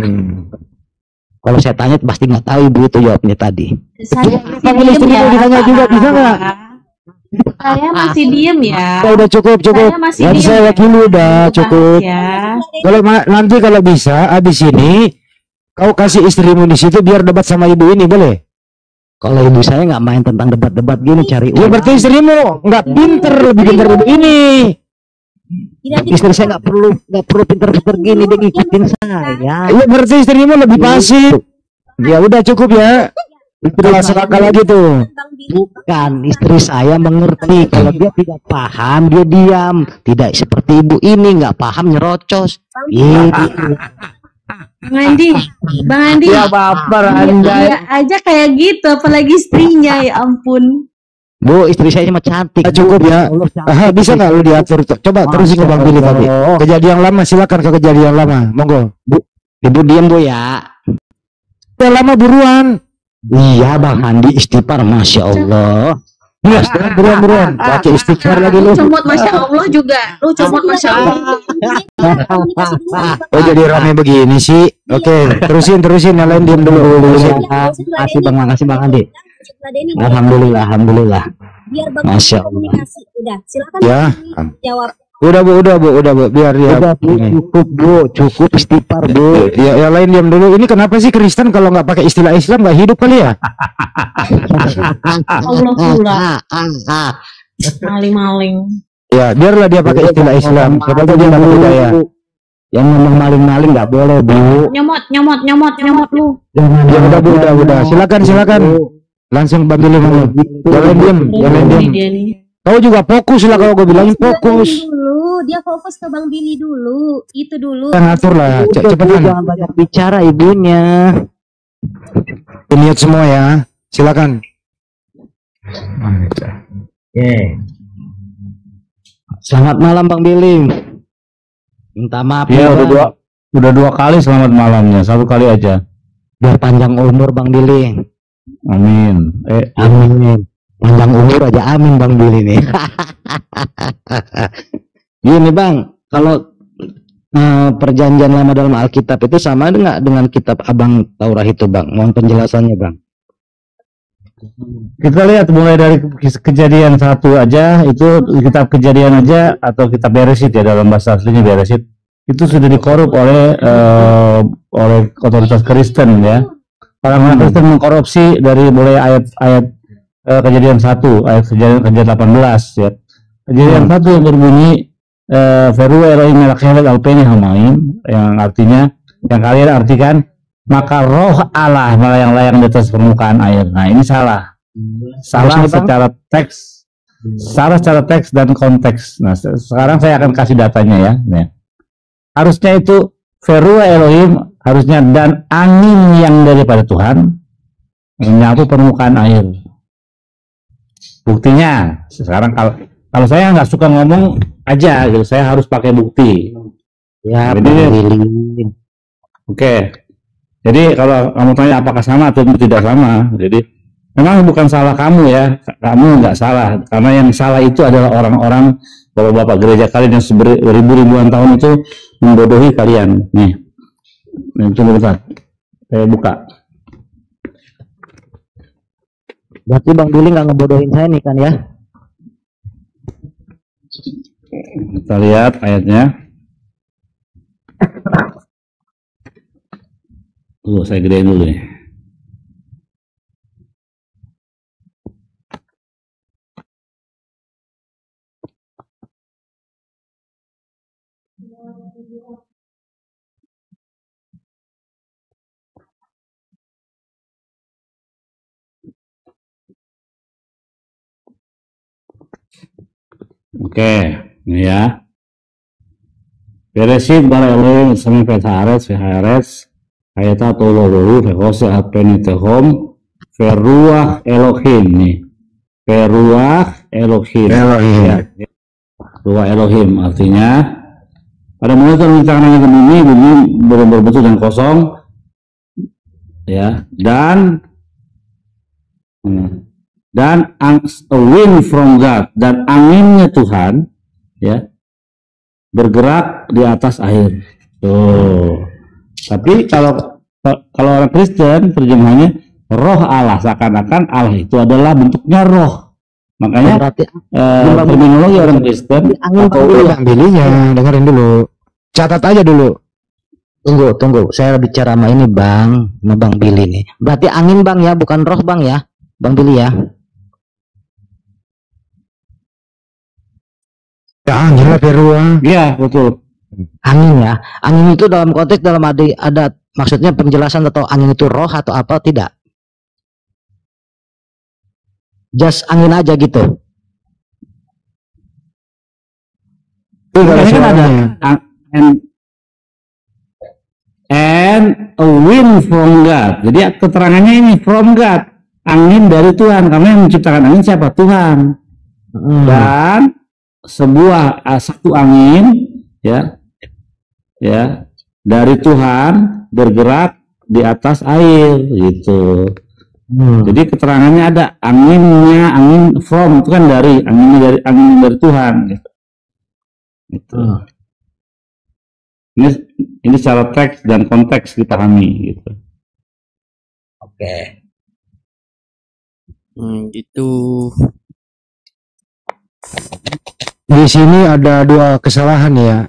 Kalau saya tanya pasti nggak tahu ibu itu jawabnya tadi. Saya Kamu masih istrimu diem ya. ditanya juga, bisa nggak? Saya masih diem ya. Ya, udah cukup, cukup. Saya masih Nanti diem saya ya. wakili udah cukup. Ya. Kalau ma- nanti kalau bisa, abis ini kau kasih istrimu di situ biar debat sama ibu ini, boleh? Kalau ibu saya nggak main tentang debat-debat gini cari Ya uang. berarti istrimu nggak pinter, lebih pinter ibu ini. tidak Istri saya nggak perlu nggak perlu pinter-pinter gini dia ngikutin saya. Ya berarti istrimu lebih pasif. Ya udah cukup ya. Itulah serakah lagi tuh. Bang Billy. Bukan, istri saya mengerti. Kalau dia tidak paham dia diam. Tidak seperti ibu ini nggak paham nyerocos. Gitu. Bang Andi, Bang Andi. Ya baper Dia, anjay. dia aja kayak gitu, apalagi istrinya, ya ampun. Bu, istri saya cuma cantik. Ah, cukup ya. Allah, cantik. Ah, bisa nggak lu diatur? Coba terusin ke Bang Billy tadi. Kejadian lama, silakan ke kejadian lama. Monggo. Ibu diam bu ya. Kejadian lama buruan. Iya Bang Handi istighfar, masya Allah. Iya, sekarang buruan buruan. Pakai istighfar lagi lu. Comot Masya Allah juga. Lu comot Masya Allah. Oh jadi rame begini sih. Oke, terusin terusin. Yang lain diam dulu. Terusin. Makasih Bang, makasih Bang Handi. Alhamdulillah, alhamdulillah. Biar Bang Masya Allah. komunikasi. Udah, silakan Ya. Bang Billy jawab. Udah bu, udah bu, udah bu. Biar dia. Udah bu, ini. cukup bu, cukup istighfar bu. Ya, yang lain diam dulu. Ini kenapa sih Kristen kalau nggak pakai istilah Islam nggak hidup kali ya? Allah pula. Ah, ah, ah. Maling-maling. Ya, biarlah dia pakai istilah Islam. Siapa tahu dia dapat hidayah. Yang ngomong maling-maling nggak boleh bu. Nyomot, nyomot, nyomot, nyomot lu. Jangan, Ya udah bu, udah, udah. Silakan, silakan. Langsung Bang Billy ngomong. Jangan diam, jangan diam. Dia nih. Kau juga fokus lah kalau gue bilangin fokus. Dulu, dia fokus ke Bang Billy dulu. Itu dulu. Kita ngatur lah, Udah, cepetan. Bu, jangan banyak bicara ibunya. Niat semua ya, silakan. Oke. Selamat malam Bang Billy. Minta maaf Iya, ya, udah Bang. dua udah dua kali selamat malamnya, satu kali aja. Biar panjang umur Bang Billy. Amin. Eh, Amin. Panjang umur aja amin Bang Billy nih. Gini Bang, kalau eh, perjanjian lama dalam Alkitab itu sama nggak dengan kitab Abang Taurat itu Bang? Mohon penjelasannya Bang. kita lihat mulai dari ke- kejadian satu aja, itu kitab kejadian aja atau kitab Beresit ya, dalam bahasa aslinya Beresit, itu sudah dikorup oleh eh, oleh otoritas Kristen ya. Orang-orang Kristen mengkorupsi dari mulai ayat-ayat eh, kejadian satu, ayat kejadian kejadian delapan belas ya. Kejadian satu yang berbunyi eh, Veru Elohim melakhelet alpeni hamaim, yang artinya, yang kalian artikan, maka roh Allah melayang-layang di atas permukaan air. Nah, ini salah. Salah Harusnya, Bang? secara teks, salah secara teks dan konteks. Nah, se- sekarang saya akan kasih datanya ya. Nih. Harusnya itu Veru Elohim, harusnya dan angin yang daripada Tuhan menyapu permukaan air. Buktinya, sekarang kalau kalau saya nggak suka ngomong aja, gitu, saya harus pakai bukti. Ya Jadi- Bang Billy. Oke. Jadi kalau kamu tanya apakah sama atau tidak sama, jadi memang bukan salah kamu ya, kamu nggak salah, karena yang salah itu adalah orang-orang bapak-bapak gereja kalian yang beribu-ribuan tahun itu membodohi kalian. Nih, nih tunggu bentar, saya buka. Berarti Bang Billy nggak ngebodohin saya nih kan ya? Kita lihat ayatnya. Tuh, saya gedein dulu nih. Oke, ini ya. Beresit bara Elohim sampai Pethares, Vehares, Hayata Tololohu, Vehose Apenitehom, Veruah Elohim nih. Veruah Elohim. Elohim. Ya. Ruah Elohim artinya pada mulai Tuhan menciptakan langit dan bumi, bumi belum berbentuk dan kosong, ya, dan hmm, dan ang- a wind from God, dan anginnya Tuhan ya bergerak di atas air. Tuh. Tapi kalau kalau orang Kristen terjemahannya roh Allah, seakan-akan Allah itu adalah bentuknya roh. Makanya Berarti eh, terminologi orang Kristen angin atau Dulu Bang Billy-nya, dengerin dulu. Catat aja dulu. tunggu tunggu saya bicara sama ini Bang, sama Bang Billy nih. Berarti angin Bang ya, bukan roh Bang ya, Bang Billy ya. Ya, angin lah Perua. iya betul. Angin ya, angin itu dalam konteks dalam ada ada maksudnya penjelasan atau angin itu roh atau apa tidak? Just angin aja gitu. Itu kalau Ini kan ada suaranya. ang- and, and a wind from God. Jadi keterangannya ini from God, angin dari Tuhan, karena yang menciptakan angin siapa? Tuhan. Hmm. Dan sebuah uh, satu angin ya ya dari Tuhan bergerak di atas air gitu. Hmm. Jadi keterangannya ada anginnya, angin from itu kan dari anginnya dari angin dari Tuhan gitu. Gitu. Hmm. Ini ini secara teks dan konteks dipahami gitu. Oke. Hmm, gitu. Di sini ada dua kesalahan ya.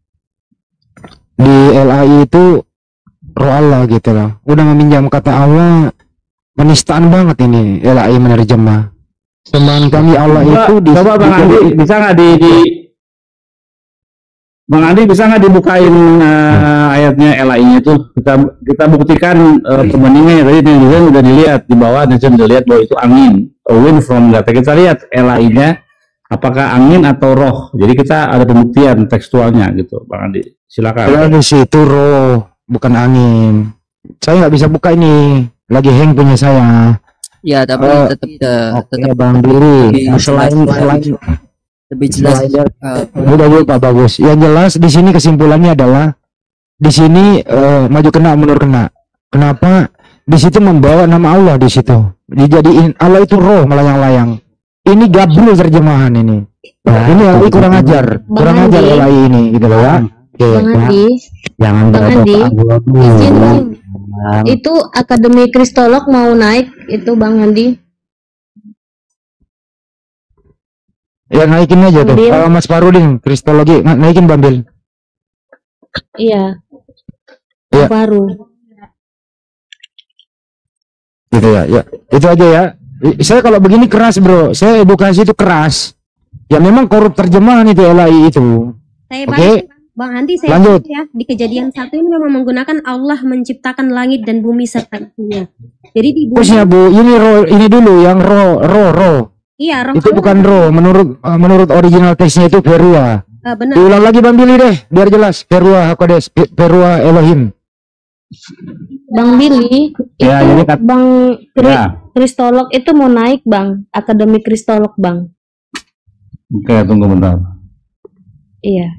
Di L A I itu roh Allah gitu loh. Udah meminjam kata Allah, penistaan banget ini L A I menerjemah. Sembahan kami Allah Coba, itu di, coba Bang di- Andi bisa nggak di, di Bang Andi bisa nggak dibukain uh, ayatnya L A I-nya itu kita kita buktikan uh, perbandingannya tadi netizen udah dilihat di bawah, netizen udah lihat bahwa itu angin, a wind from data. Kita lihat L A I-nya apakah angin atau roh. Jadi kita ada pembuktian tekstualnya gitu, Bang Andi. Silakan. Kalau di situ roh, bukan angin. Saya nggak bisa buka ini, lagi hang punya saya. Ya, tapi Eh, tetap uh, Oke tetap Bang Billy, lebih selain jelas, selain lebih jelas. selain uh, udah dulu Pak bagus. Yang jelas di sini kesimpulannya adalah di sini eh, maju kena mundur kena. Kenapa? Di situ membawa nama Allah di situ. Dijadiin Allah itu roh melayang-layang. Ini gabrul terjemahan ini. Ya, Ini L A I kurang ajar, Bang kurang ajar Andi. L A I ini gitu loh ya. Oke. Bang Andi, jangan Bang berada Andi, abu-abu. izin Bang. Bang. Itu Akademi Kristolog mau naik itu Bang Andi. Ya naikin aja tuh. Bambil. Eh, Mas Farudin, kristologi na- naikin Bambil. Iya. Iya. Baru. Gitu ya. Ya, itu aja ya. I- Saya kalau begini keras, Bro. Saya edukasi itu keras. Ya memang korup terjemahan itu L A I itu. Saya Oke. balik, Bang Andi, saya Lanjut. balik ya. Di kejadian satu ini memang menggunakan Allah menciptakan langit dan bumi serta isinya. Jadi di bumi, Terusnya Bu, ini ro, ini dulu yang ro, ro, ro. iya roh Itu Allah, bukan ro. Menurut eh, menurut original teksnya itu Verua. eh, benar. Diulang lagi Bang Billy deh, biar jelas. Verua Hakodes, Ve- Verua Elohim. Bang Billy, Ya, itu jadi kat- Bang Kri- Ya, Kristolog itu mau naik Bang, Akademi Kristolog Bang. oke, tunggu bentar. Iya.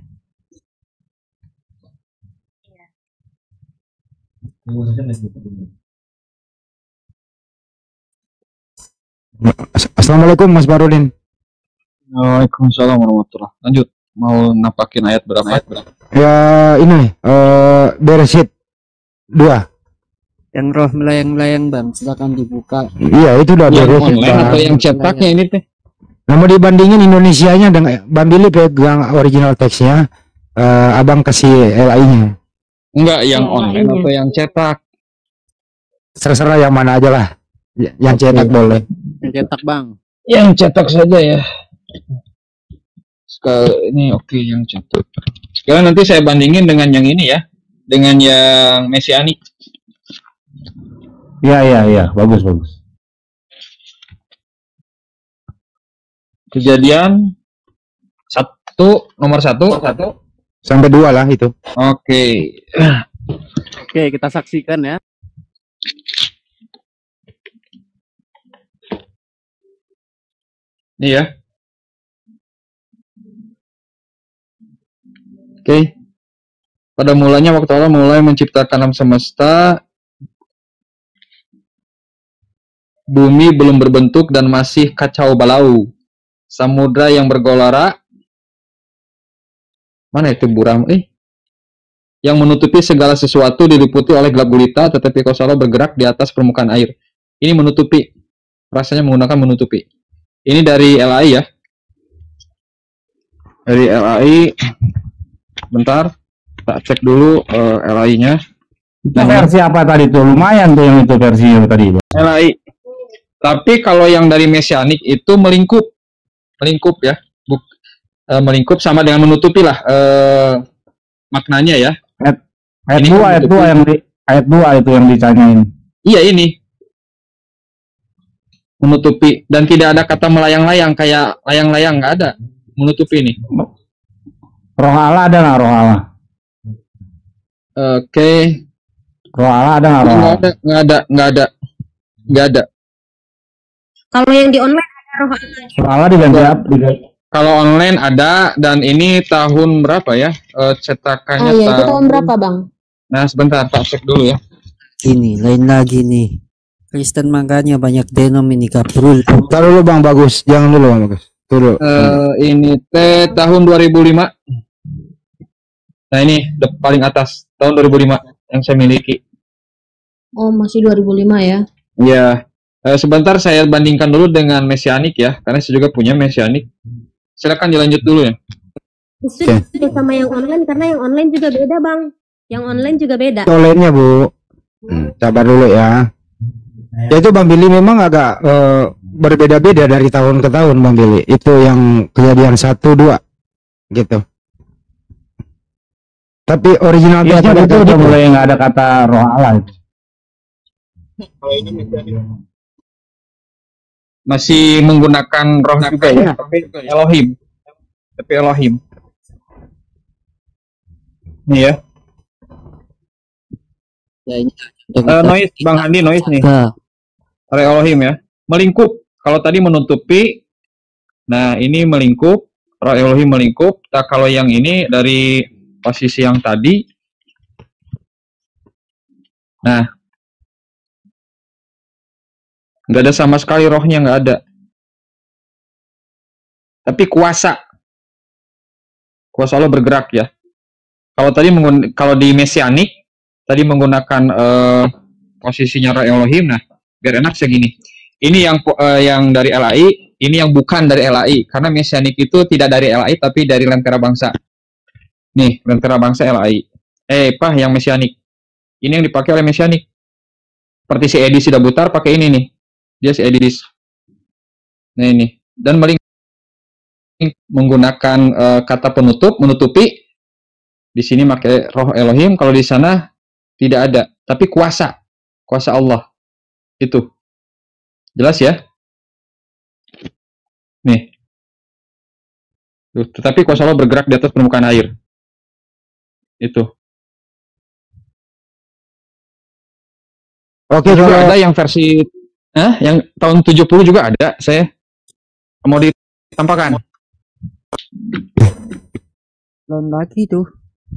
As- Assalamualaikum Mas Farudin. Waalaikumsalam warahmatullahi. Lanjut. Mau nampakin ayat berapa? Ayat berapa? Ya ini eh Beresit dua. yang roh melayang-layang Bang, silakan dibuka. Iya itu udah Yang Beresit. online Bang. atau yang cetaknya ini teh? Nah, mau dibandingin Indonesianya dengan Bang Billy pegang original teksnya, eh, Abang kasih L A I-nya. Enggak, yang Yang online lainnya. atau yang cetak? Terserah yang mana aja lah. Y- Yang cetak boleh. Yang cetak bang. Yang cetak saja ya. Sekali ini oke yang cetak. Sekarang nanti saya bandingin dengan yang ini ya, dengan yang mesianik. Iya, iya, iya, bagus, bagus. Kejadian satu nomor satu satu. Sampai dua lah itu. Oke. Oke, kita saksikan ya. Ini ya. Oke. Pada mulanya waktu Allah mulai menciptakan alam semesta, bumi belum berbentuk dan masih kacau balau. Samudra yang bergelora, mana itu buram? Eh, yang menutupi segala sesuatu diliputi oleh gelap gulita, tetapi Kuasa Allah bergerak di atas permukaan air. Ini menutupi, rasanya menggunakan menutupi. Ini dari L A I ya. Dari L A I. Bentar, tak cek dulu uh, L A I-nya. Itu versi apa tadi tuh? Lumayan tuh yang itu versi yang tadi. L A I. Tapi kalau yang dari mesianik itu melingkup, melingkup ya, Buk, uh, melingkup sama dengan menutupi lah uh, maknanya ya. Ayat Ini dua, kan ayat menutupi. dua yang di ayat dua itu yang ditanyain. Iya ini menutupi dan tidak ada kata melayang-layang kayak layang-layang, nggak ada, menutupi ini. Roh Allah ada nggak roh Allah? Oke, Roh Allah ada nggak roh nggak Allah? ada, nggak ada, nggak ada, nggak ada. Kalau yang di online ada roh Allah. Roh Allah diganti apa? Diganti. Kalau online ada dan ini tahun berapa ya? Eh, cetakannya Ah iya, itu tahun. tahun berapa Bang? Nah sebentar, tak cek dulu ya. Ini lain lagi nih. Kristen makanya banyak denom ini gabrul. Taruh dulu Bang Bagus, jangan dulu Bang Bagus. Dulu. Eh, ini teh tahun dua ribu lima. Nah ini de- paling atas tahun dua ribu lima yang saya miliki. Oh, masih dua ribu lima ya. Ya, eh, sebentar saya bandingkan dulu dengan mesianik ya, karena saya juga punya mesianik. Silakan dilanjut dulu ya. Itu itu sama yang online karena yang online juga beda bang. Yang online juga beda. Tolennya Bu. Hmm, sabar dulu ya. Ya itu Bang Billy memang agak eh, berbeda-beda dari tahun ke tahun Bang Billy. Itu yang kejadian satu dua gitu. Tapi original Iya, teksnya tapi itu kata udah gitu. mulai nggak ada kata roh Allah itu. Masih menggunakan roh juga ya, tapi Elohim. Tapi Elohim. Nih ya. Ya, ini contoh Eh, kita. noise, Bang Andi, noise nih. Nah, Roh Elohim ya. Melingkup. Kalau tadi menutupi, nah ini melingkup. Roh Elohim melingkup. Nah, kalau yang ini dari posisi yang tadi, nah nggak ada sama sekali rohnya, nggak ada. Tapi kuasa, kuasa Allah bergerak ya. Kalau tadi menggun- kalau di mesianik tadi menggunakan eh, posisinya roh Elohim, nah biar enak segini. Ini yang po- eh, yang dari L A I, ini yang bukan dari L A I, karena mesianik itu tidak dari L A I tapi dari Lentera Bangsa. Nih, Lentera Bangsa L A I. Eh, Pak, yang mesianik. Ini yang dipakai oleh mesianik. Seperti si Edi Sidabutar pakai ini nih. Dia si Edis. Nah ini. Dan meling menggunakan eh, kata penutup, menutupi. Di sini pakai roh Elohim, kalau di sana tidak ada, tapi kuasa. Kuasa Allah. Itu. Jelas ya? Nih. Tuh, tetapi kuasa Allah bergerak di atas permukaan air. Itu. Oke, Juga kalau ada yang versi Hah? Yang tahun tujuh puluh juga ada, saya mau ditampakkan. belum lagi tuh.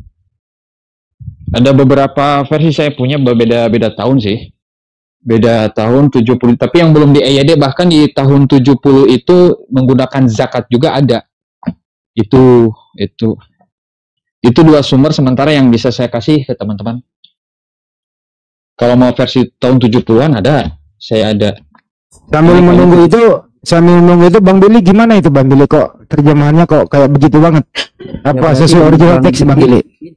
Ada beberapa versi saya punya berbeda-beda tahun sih. Beda tahun tujuh puluh, tapi yang belum di E Y D bahkan di tahun tujuh puluh itu menggunakan zakat juga ada. Itu itu itu dua sumber sementara yang bisa saya kasih ke teman-teman. Kalau mau versi tahun tujuh puluhan ada, saya ada. sambil Ini menunggu kalau- itu, sambil menunggu itu Bang Billy gimana itu Bang Billy, kok terjemahannya kok kayak begitu banget? Apa berarti sesuai original Bang teks Bang Billy?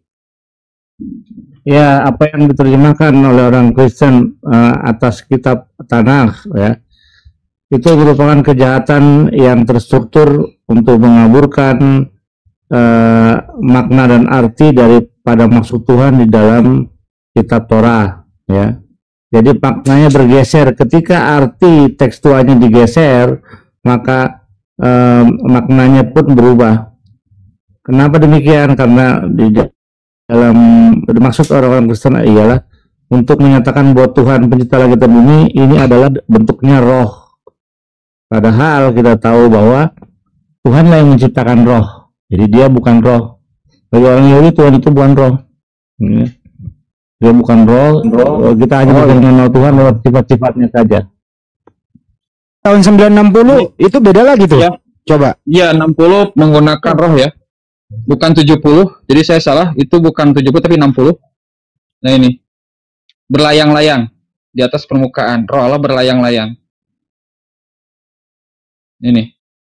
Ya, apa yang diterjemahkan oleh orang Kristen eh, atas kitab Tanakh ya, itu merupakan kejahatan yang terstruktur untuk mengaburkan eh, makna dan arti daripada maksud Tuhan di dalam kitab Torah ya. Jadi maknanya bergeser. Ketika arti tekstualnya digeser, maka eh, maknanya pun berubah. Kenapa demikian? Karena di dalam maksud orang-orang Kristen ialah untuk menyatakan bahwa Tuhan pencipta langit dan bumi ini adalah bentuknya roh. Padahal kita tahu bahwa Tuhanlah yang menciptakan roh. Jadi dia bukan roh. Bagi orang Yahudi Tuhan itu bukan roh. Ya. Dia bukan roh. Kita hanya bisa mengenal Tuhan lewat sifat-sifatnya saja. Tahun sembilan enam puluh itu beda lagi tuh. Ya. Coba. Iya, enam puluh menggunakan roh ya. Bukan tujuh puluh. Jadi saya salah, itu bukan tujuh puluh tapi enam puluh. Nah ini. Berlayang-layang di atas permukaan. Roh Allah berlayang-layang. Ini.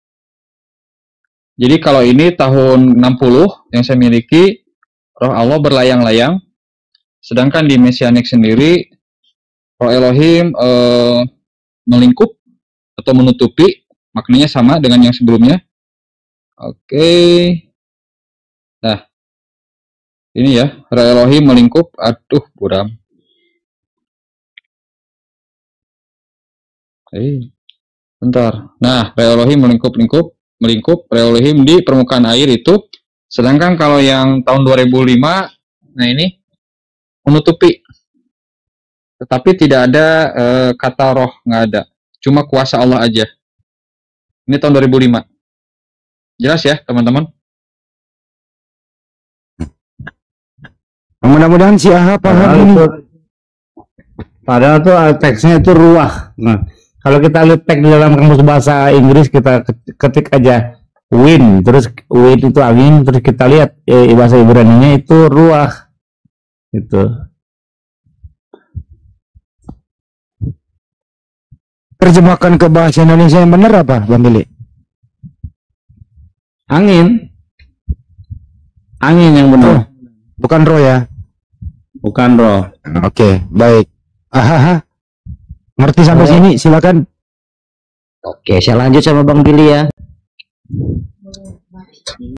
Jadi kalau ini tahun enam puluh yang saya miliki, roh Allah berlayang-layang. Sedangkan di Mesianik sendiri, roh Elohim eh, melingkup atau menutupi, maknanya sama dengan yang sebelumnya. Oke. Nah, ini ya, roh Elohim melingkup. Aduh, buram. Eh, bentar. Nah, roh Elohim melingkup-lingkup, melingkup roh Elohim di permukaan air itu. Sedangkan kalau yang tahun dua ribu lima, nah ini menutupi. Tetapi tidak ada eh, kata roh, nggak ada. Cuma kuasa Allah aja. Ini tahun dua ribu lima. Jelas ya, teman-teman? Mudah-mudahan si Aha paham Padahal ini. itu, padahal tuh eh, teksnya itu ruah. Nah, kalau kita lihat teks di dalam kamus bahasa Inggris, kita ketik aja wind, terus wind itu angin, terus kita lihat eh, bahasa Ibrani-nya itu ruah. Itu. Terjemahkan ke bahasa Indonesia yang benar apa Bang Billy? Angin. Angin yang benar. Bukan roh ya? Bukan roh. Oke, baik. Aha, ngerti sampai sini, silakan. Oke, saya lanjut sama Bang Billy ya.